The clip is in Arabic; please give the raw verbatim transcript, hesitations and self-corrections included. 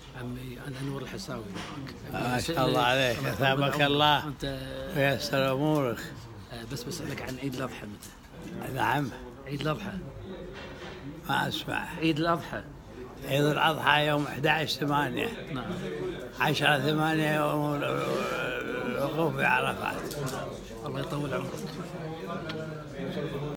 عمي أنا نور الحساوي معك. ما شاء الله عليك، أثابك الله أنت ويسر أمورك. بس بسألك عن عيد الأضحى متى؟ نعم. عيد الأضحى. ما أسمع. عيد الأضحى. عيد الأضحى يوم أحد عشر ثمانية. نعم. عشرة ثمانية يوم الوقوف بعرفات. الله يطول عمرك.